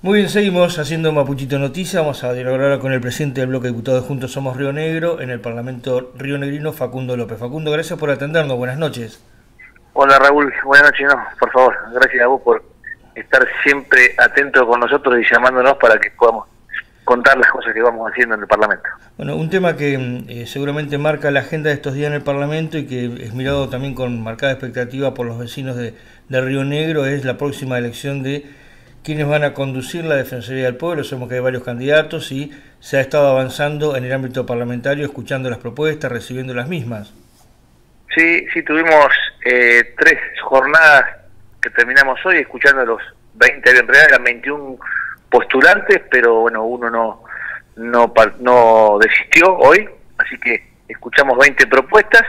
Muy bien, seguimos haciendo Mapuchito Noticias. Vamos a dialogar ahora con el presidente del bloque de diputados de Juntos Somos Río Negro en el Parlamento rionegrino, Facundo López. Facundo, gracias por atendernos. Buenas noches. Hola Raúl, buenas noches. No, por favor, gracias a vos por estar siempre atento con nosotros y llamándonos para que podamos contar las cosas que vamos haciendo en el Parlamento. Bueno, un tema que seguramente marca la agenda de estos días en el Parlamento y que es mirado también con marcada expectativa por los vecinos de Río Negro es la próxima elección de quienes van a conducir la Defensoría del Pueblo. Sabemos que hay varios candidatos y se ha estado avanzando en el ámbito parlamentario, escuchando las propuestas, recibiendo las mismas. Sí, tuvimos 3 jornadas que terminamos hoy, escuchando los 20, en realidad eran 21 postulantes, pero bueno, uno no desistió hoy, así que escuchamos 20 propuestas.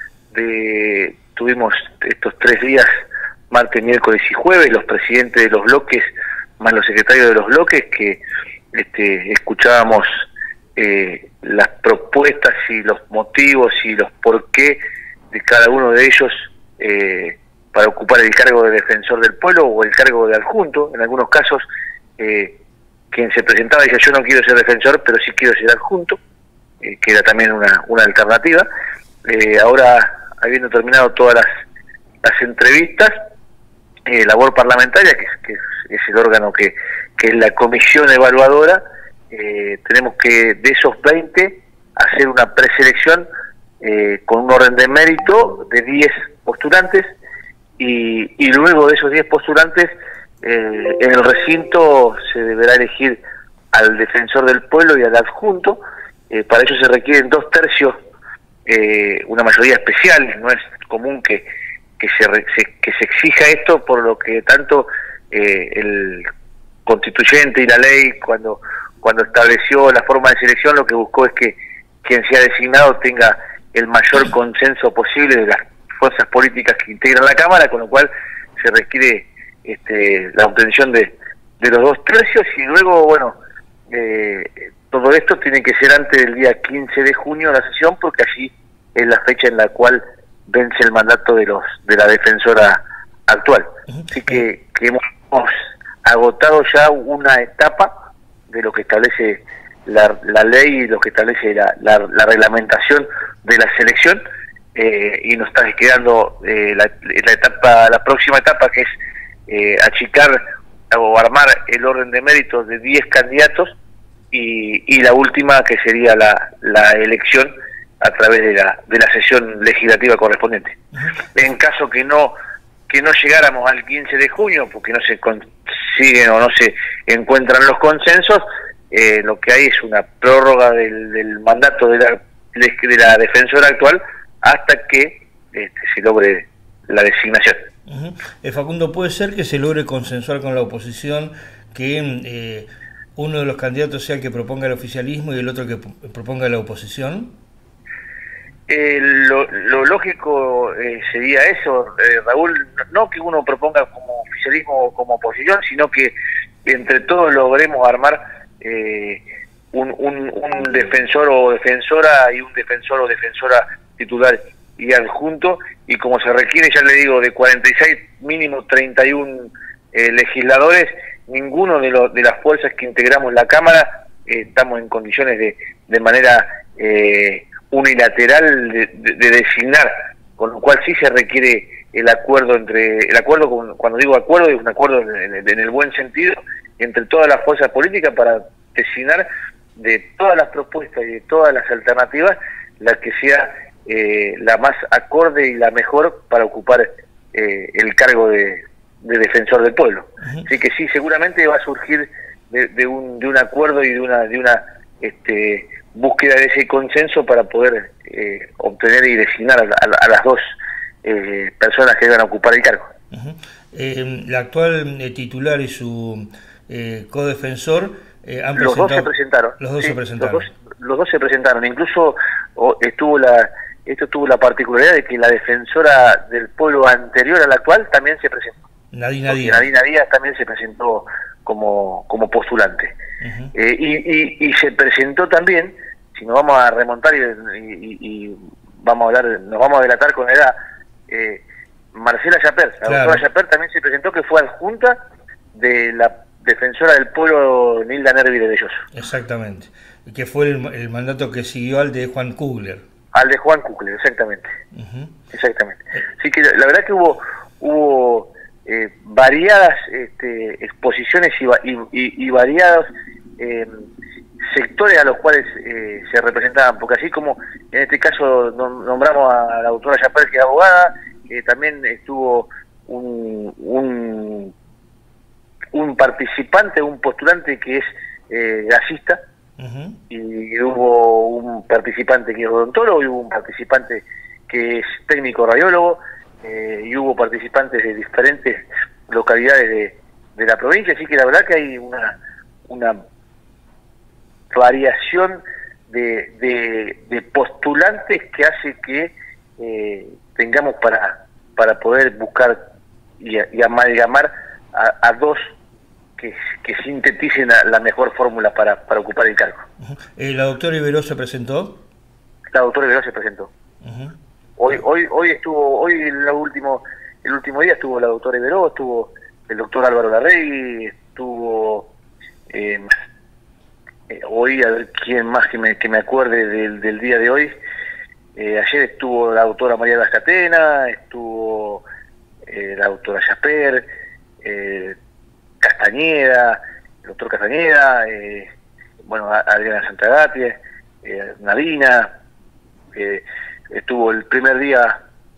Tuvimos estos 3 días, martes, miércoles y jueves, los presidentes de los bloques más los secretarios de los bloques, que escuchábamos las propuestas y los motivos y los por qué de cada uno de ellos para ocupar el cargo de defensor del pueblo o el cargo de adjunto. En algunos casos quien se presentaba decía: yo no quiero ser defensor, pero sí quiero ser adjunto, que era también una alternativa. Ahora, habiendo terminado todas las entrevistas, labor parlamentaria, que es el órgano que es la comisión evaluadora, tenemos que de esos 20 hacer una preselección con un orden de mérito de 10 postulantes y luego de esos 10 postulantes en el recinto se deberá elegir al defensor del pueblo y al adjunto. Para ello se requieren 2/3, una mayoría especial. No es común que se exija esto, por lo que tanto el constituyente y la ley cuando estableció la forma de selección lo que buscó es que quien sea designado tenga el mayor consenso posible de las fuerzas políticas que integran la Cámara, con lo cual se requiere la obtención de los 2/3 y luego, bueno, todo esto tiene que ser antes del día 15 de junio la sesión, porque allí es la fecha en la cual vence el mandato de la defensora actual. Así que hemos agotado ya una etapa de lo que establece la ley y lo que establece la reglamentación de la selección, y nos está quedando la próxima etapa, que es achicar o armar el orden de méritos de 10 candidatos y la última, que sería la elección a través de la sesión legislativa correspondiente. En caso que no llegáramos al 15 de junio, porque no se consiguen o no se encuentran los consensos, lo que hay es una prórroga del mandato de la defensora actual hasta que se logre la designación. Facundo, ¿puede ser que se logre consensuar con la oposición que uno de los candidatos sea el que proponga el oficialismo y el otro que proponga la oposición? Lo lógico sería eso, Raúl, no que uno proponga como oficialismo o como oposición, sino que entre todos logremos armar un defensor o defensora y un defensor o defensora titular y adjunto, y como se requiere, ya le digo, de 46, mínimo 31 legisladores, ninguno de las fuerzas que integramos la Cámara estamos en condiciones de manera unilateral de designar, con lo cual sí se requiere el acuerdo cuando digo acuerdo, es un acuerdo en el buen sentido, entre todas las fuerzas políticas para designar de todas las propuestas y de todas las alternativas la que sea la más acorde y la mejor para ocupar el cargo de defensor del pueblo. Así que sí, seguramente va a surgir de un acuerdo y de una búsqueda de ese consenso para poder obtener y designar a las 2 personas que van a ocupar el cargo. La actual titular y su codefensor han los dos se presentaron. Los dos se presentaron. Los dos se presentaron. Incluso esto tuvo la particularidad de que la defensora del pueblo anterior a la actual también se presentó. Nadina Díaz también se presentó como postulante. Y se presentó también, si nos vamos a remontar y vamos a hablar, nos vamos a delatar con la edad, Marcela Yaper. La doctora Yaper también se presentó, que fue adjunta de defensora del pueblo Nilda Nervi de Belloso. Exactamente. Que fue el mandato que siguió al de Juan Kugler. Al de Juan Kugler, exactamente. Exactamente. Así que la verdad que hubo variadas exposiciones y variados sectores a los cuales se representaban, porque así como en este caso nombramos a la doctora Yapel, que es abogada, también estuvo un participante, un postulante que es gasista, y hubo un participante que es odontólogo, y hubo un participante que es técnico radiólogo, y hubo participantes de diferentes localidades de la provincia, así que la verdad que hay una variación de postulantes que hace que tengamos para poder buscar y amalgamar a dos que sinteticen la mejor fórmula para ocupar el cargo. ¿La doctora Iberó se presentó? La doctora Iberó se presentó. Hoy estuvo, el último día estuvo la doctora Iberó, estuvo el doctor Álvaro Larregui, estuvo hoy, a ver quién más que me acuerde del día de hoy. Ayer estuvo la doctora María Lascatena, estuvo la doctora Jasper, Castañeda, el doctor Castañeda, bueno, Adriana Santagati, Nadina, estuvo el primer día,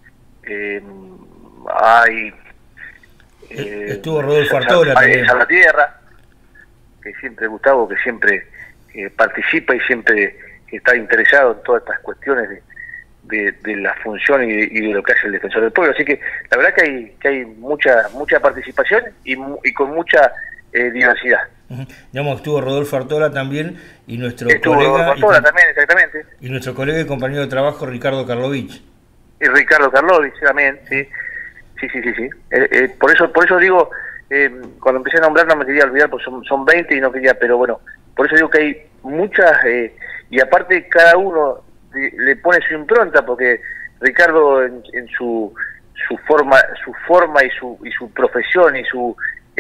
estuvo Rodolfo Artola también. Salvatierra, que siempre, Gustavo, que siempre participa y siempre está interesado en todas estas cuestiones de la función y de lo que hace el defensor del pueblo. Así que la verdad que hay mucha participación y con mucha diversidad. Digamos, estuvo Rodolfo Artola también y nuestro colega Artola también, exactamente. Y nuestro colega y compañero de trabajo Ricardo Karlovich. Y Ricardo Karlovich también, sí. Por eso digo, cuando empecé a nombrar no me quería olvidar, porque son 20 y no quería, pero bueno, por eso digo que hay muchas, y aparte cada uno le pone su impronta, porque Ricardo en su forma y su profesión y su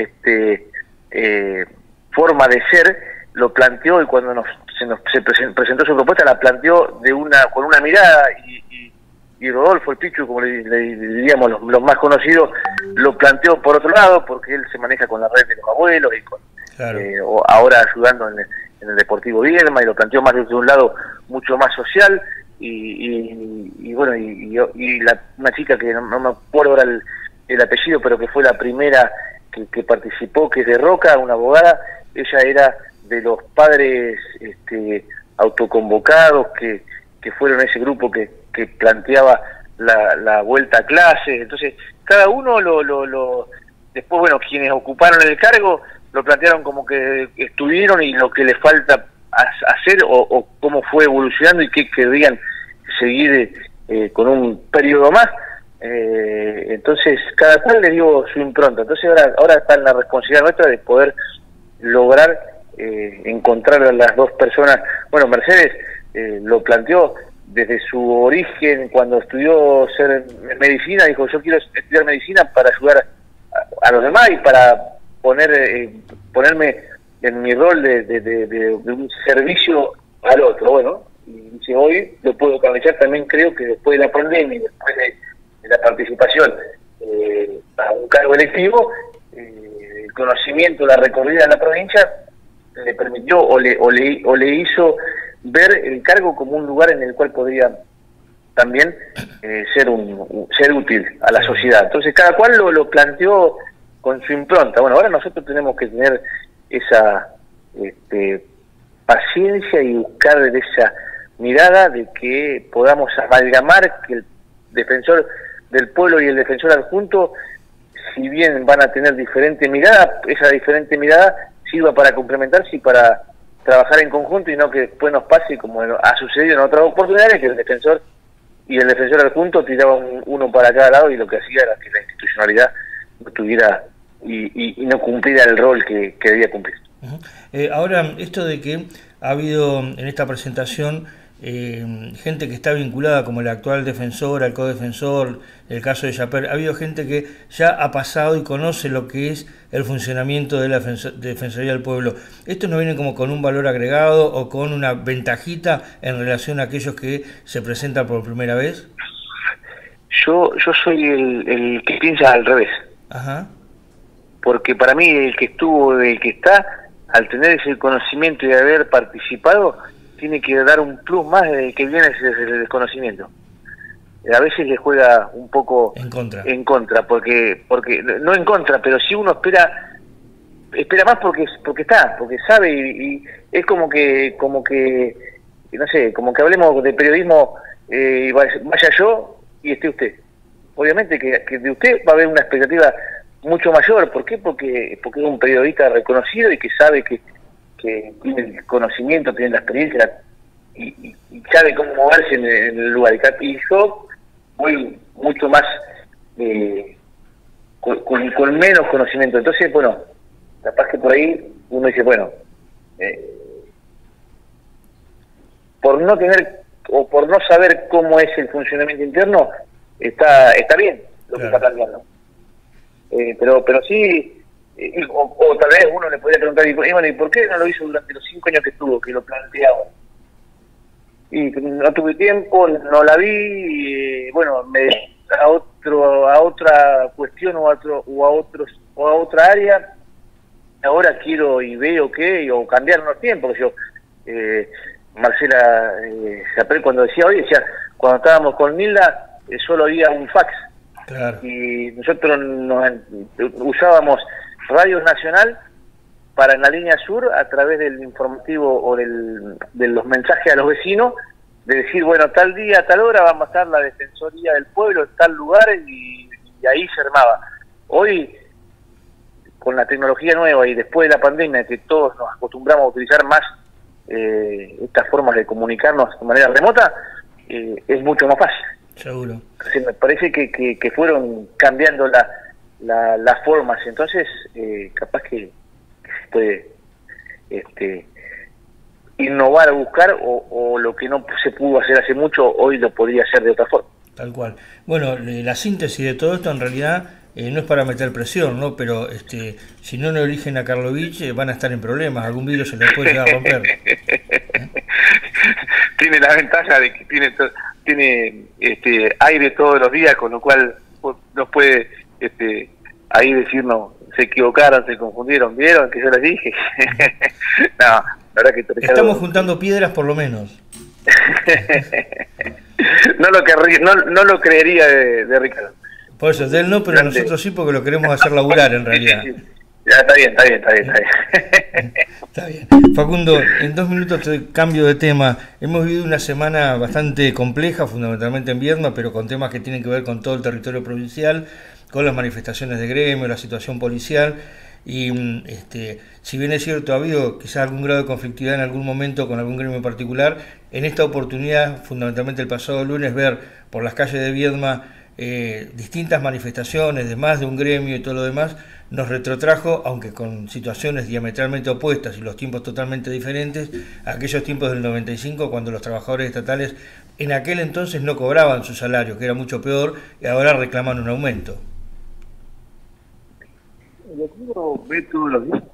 forma de ser lo planteó, y cuando se presentó su propuesta la planteó con una mirada, y Rodolfo, el Pichu, como le diríamos los más conocidos, lo planteó por otro lado, porque él se maneja con la red de los abuelos y claro. Ahora ayudando en el Deportivo Viedma, y lo planteó más desde un lado mucho más social, y bueno, y una chica que no me acuerdo ahora el apellido, pero que fue la primera que participó, que es de Roca, una abogada. Ella era de los padres autoconvocados que fueron ese grupo que planteaba la vuelta a clases. Entonces cada uno después, bueno, quienes ocuparon el cargo lo plantearon como que estuvieron y lo que les falta hacer, o cómo fue evolucionando y qué querrían seguir con un periodo más. Entonces cada cual le dio su impronta. Entonces ahora está en la responsabilidad nuestra de poder lograr encontrar a las dos personas. Bueno, Mercedes lo planteó desde su origen, cuando estudió ser medicina, dijo: yo quiero estudiar medicina para ayudar a los demás y para ponerme en mi rol de un servicio al otro. Bueno, y dice, hoy lo puedo aprovechar también, creo que después de la pandemia y después de la participación a un cargo electivo, el conocimiento, la recorrida en la provincia le permitió o le hizo ver el cargo como un lugar en el cual podría también ser útil a la sociedad. Entonces cada cual lo planteó con su impronta. Bueno, ahora nosotros tenemos que tener esa paciencia y buscar de esa mirada de que podamos amalgamar, que el defensor del pueblo y el defensor adjunto, si bien van a tener diferente mirada, esa diferente mirada sirva para complementarse y para trabajar en conjunto, y no que después nos pase como ha sucedido en otras oportunidades, que el defensor y el defensor adjunto tiraban uno para cada lado, y lo que hacía era que la institucionalidad no tuviera y no cumpliera el rol que debía cumplir. Ahora, esto de que ha habido en esta presentación gente que está vinculada como el actual defensor, al codefensor, el caso de Yaper, ha habido gente que ya ha pasado y conoce lo que es el funcionamiento de la Defensoría del Pueblo. ¿Esto no viene como con un valor agregado o con una ventajita en relación a aquellos que se presentan por primera vez? Yo soy el que piensa al revés. Ajá. Porque para mí el que estuvo, el que está, al tener ese conocimiento y haber participado, tiene que dar un plus más del que viene desde el desconocimiento. A veces le juega un poco en contra, porque no en contra, pero si uno espera más porque sabe y es como que no sé, como que hablemos de periodismo y vaya yo y esté usted. Obviamente que de usted va a haber una expectativa mucho mayor. ¿Por qué? Porque es un periodista reconocido y que sabe que tiene el conocimiento, tiene la experiencia y sabe cómo moverse en el lugar. Y yo voy mucho más con menos conocimiento. Entonces, bueno, capaz que por ahí uno dice, bueno, por no tener o por no saber cómo es el funcionamiento interno, está bien lo que está planteando. Pero sí, o tal vez uno le podría preguntar, ¿y por qué no lo hizo durante los 5 años que estuvo, que lo planteaba? Y no tuve tiempo, no la vi, bueno, me a otra cuestión o a otra área. Ahora quiero y veo que, o cambiar los tiempos. Yo, Marcela Yaper, cuando decía, cuando estábamos con Nilda, solo había un fax. Claro. Y nosotros usábamos Radio Nacional para en la línea sur, a través del informativo o de los mensajes a los vecinos, de decir, bueno, tal día, tal hora vamos a estar la Defensoría del Pueblo en tal lugar, y ahí se armaba. Hoy, con la tecnología nueva y después de la pandemia, que todos nos acostumbramos a utilizar más estas formas de comunicarnos de manera remota, es mucho más fácil. Seguro. Me parece que fueron cambiando las formas, entonces capaz que se puede innovar, buscar, o lo que no se pudo hacer hace mucho, hoy lo podría hacer de otra forma. Tal cual. Bueno, la síntesis de todo esto en realidad no es para meter presión, ¿no? Pero si no lo eligen a Karlovich, van a estar en problemas, algún vidrio se les puede llegar a romper. Tiene la ventaja de que tiene aire todos los días, con lo cual nos puede ahí decirnos, se equivocaron, se confundieron, vieron que yo les dije. No, la verdad que estamos juntando piedras por lo menos. No lo creería de Ricardo. Por eso, de él no, pero nosotros sí, porque lo queremos hacer laburar en realidad. Sí. Ya, está bien. Está bien. Facundo, en 2 minutos te cambio de tema. Hemos vivido una semana bastante compleja, fundamentalmente en Viedma, pero con temas que tienen que ver con todo el territorio provincial, con las manifestaciones de gremio, la situación policial. Y si bien es cierto, ha habido quizás algún grado de conflictividad en algún momento con algún gremio en particular, en esta oportunidad, fundamentalmente el pasado lunes, ver por las calles de Viedma distintas manifestaciones de más de un gremio y todo lo demás, nos retrotrajo, aunque con situaciones diametralmente opuestas y los tiempos totalmente diferentes, a aquellos tiempos del 95, cuando los trabajadores estatales en aquel entonces no cobraban su salario, que era mucho peor, y ahora reclaman un aumento. Lo que uno ve todos los días,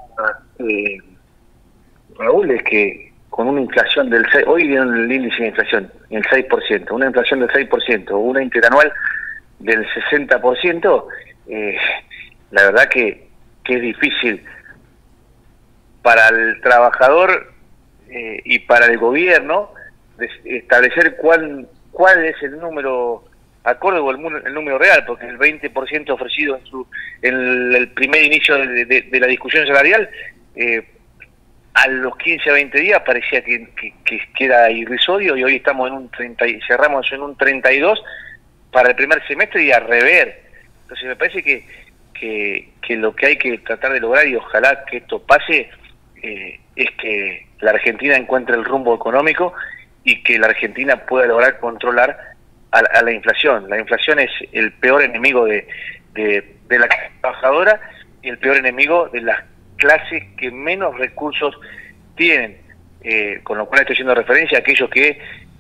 Raúl, es que con una inflación del 6%, hoy vieron el índice de inflación, el 6%, una inflación del 6%, una interanual del 60%, la verdad que es difícil para el trabajador y para el gobierno establecer cuál es el número acorde o el número real, porque el 20% ofrecido en el primer inicio de la discusión salarial, a los 15 a 20 días parecía que era irrisorio, y hoy estamos en un 30, cerramos en un 32 para el primer semestre y a rever. Entonces me parece que lo que hay que tratar de lograr, y ojalá que esto pase, es que la Argentina encuentre el rumbo económico y que la Argentina pueda lograr controlar a la inflación. La inflación es el peor enemigo de la clase trabajadora y el peor enemigo de las clases que menos recursos tienen, con lo cual estoy haciendo referencia a aquellos que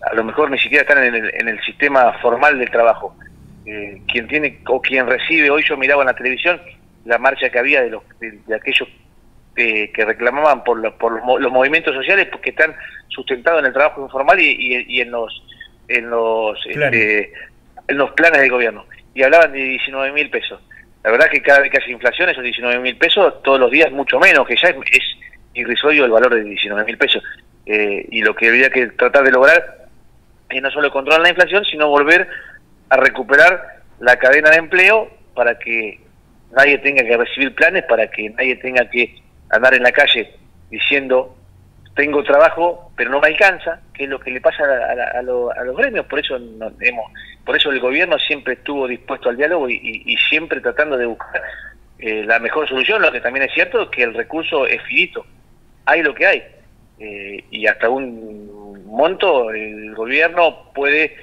a lo mejor ni siquiera están en el sistema formal del trabajo. Quien tiene o quien recibe, hoy yo miraba en la televisión la marcha que había de aquellos que reclamaban por los movimientos sociales, porque están sustentados en el trabajo informal y en los planes del gobierno, y hablaban de 19.000 pesos. La verdad que cada vez que hace inflación, esos 19.000 pesos todos los días mucho menos, que ya es irrisorio el valor de 19.000 pesos. Y lo que habría que tratar de lograr es no solo controlar la inflación, sino volver a recuperar la cadena de empleo para que nadie tenga que recibir planes, para que nadie tenga que andar en la calle diciendo tengo trabajo pero no me alcanza, que es lo que le pasa a los gremios. Por eso el gobierno siempre estuvo dispuesto al diálogo y siempre tratando de buscar la mejor solución. Lo que también es cierto es que el recurso es finito, hay lo que hay, y hasta un monto el gobierno puede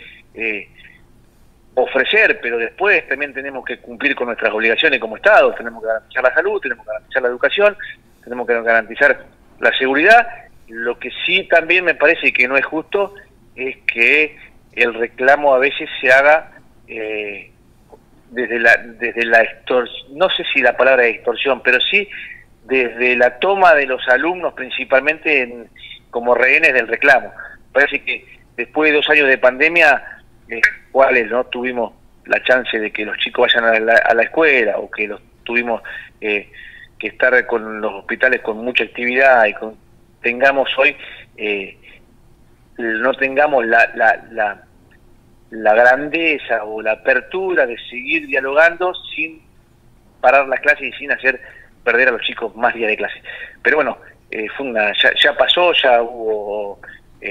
ofrecer, pero después también tenemos que cumplir con nuestras obligaciones como Estado. Tenemos que garantizar la salud, tenemos que garantizar la educación, tenemos que garantizar la seguridad. Lo que sí también me parece que no es justo es que el reclamo a veces se haga desde la extorsión, no sé si la palabra es extorsión, pero sí desde la toma de los alumnos principalmente como rehenes del reclamo. Parece que después de 2 años de pandemia, cuales no tuvimos la chance de que los chicos vayan a la escuela, o que los tuvimos que estar con los hospitales con mucha actividad, y tengamos hoy no tengamos la grandeza o la apertura de seguir dialogando sin parar las clases y sin hacer perder a los chicos más días de clase. Pero bueno, ya pasó, ya hubo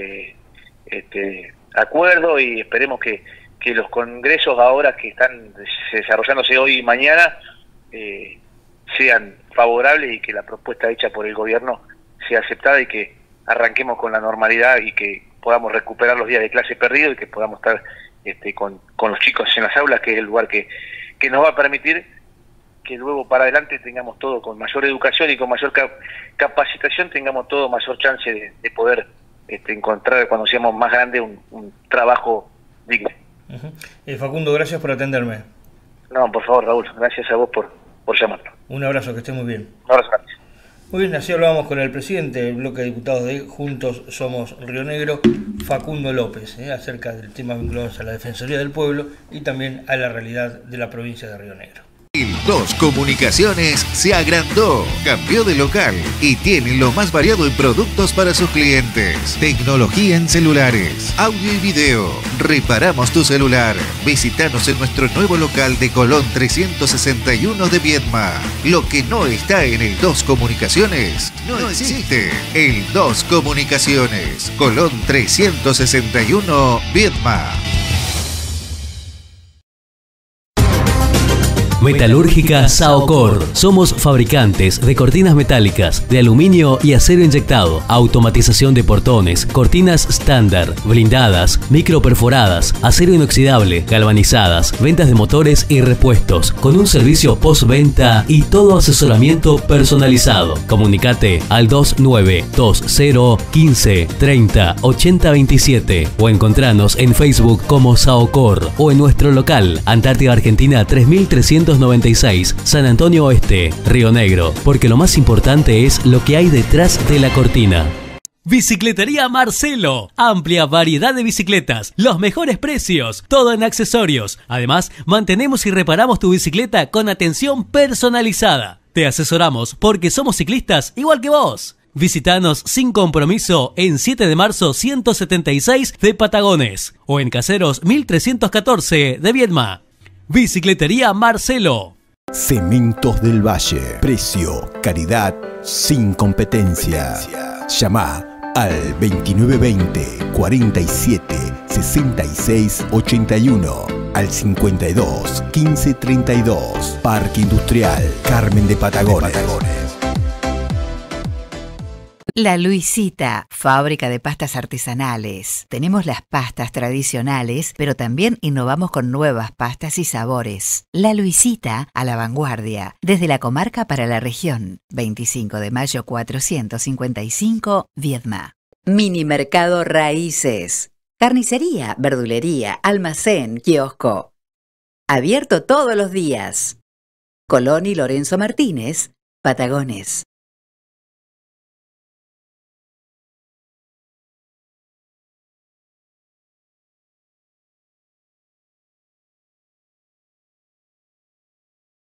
acuerdo, y esperemos que los congresos ahora que están desarrollándose hoy y mañana sean favorables, y que la propuesta hecha por el gobierno sea aceptada, y que arranquemos con la normalidad y que podamos recuperar los días de clase perdidos, y que podamos estar con los chicos en las aulas, que es el lugar que nos va a permitir que luego para adelante tengamos todo con mayor educación y con mayor capacitación, tengamos todo mayor chance de poder encontrar cuando seamos más grandes un trabajo digno. Facundo, gracias por atenderme. No, por favor, Raúl, gracias a vos por llamarnos. Un abrazo, que esté muy bien. Un abrazo, gracias. Muy bien, así hablábamos con el presidente del bloque de diputados de Juntos Somos Río Negro, Facundo López, acerca del tema vinculados a la Defensoría del Pueblo y también a la realidad de la provincia de Río Negro. El 2 Comunicaciones se agrandó, cambió de local y tiene lo más variado en productos para sus clientes. Tecnología en celulares, audio y video. Reparamos tu celular. Visítanos en nuestro nuevo local de Colón 361 de Viedma. Lo que no está en el 2 Comunicaciones no existe. El 2 Comunicaciones, Colón 361 Viedma. Metalúrgica Saocor. Somos fabricantes de cortinas metálicas, de aluminio y acero inyectado, automatización de portones, cortinas estándar, blindadas, microperforadas, acero inoxidable, galvanizadas, ventas de motores y repuestos, con un servicio postventa y todo asesoramiento personalizado. Comunicate al 2920 15 30 80 27 o encontranos en Facebook como Saocor o en nuestro local, Antártida Argentina 3396, San Antonio Oeste, Río Negro, porque lo más importante es lo que hay detrás de la cortina. Bicicletería Marcelo. Amplia variedad de bicicletas, los mejores precios, todo en accesorios. Además, mantenemos y reparamos tu bicicleta con atención personalizada. Te asesoramos porque somos ciclistas igual que vos. Visítanos sin compromiso en 7 de marzo 176 de Patagones o en Caseros 1314 de Viedma. Bicicletería Marcelo. Cementos del Valle. Precio, calidad, sin competencia. Llama al 2920 47 66 81, al 52 15 32. Parque Industrial Carmen de Patagones. La Luisita, fábrica de pastas artesanales. Tenemos las pastas tradicionales, pero también innovamos con nuevas pastas y sabores. La Luisita, a la vanguardia, desde la comarca para la región. 25 de mayo 455, Viedma. Mini Mercado Raíces. Carnicería, verdulería, almacén, kiosco. Abierto todos los días. Colón y Lorenzo Martínez, Patagones.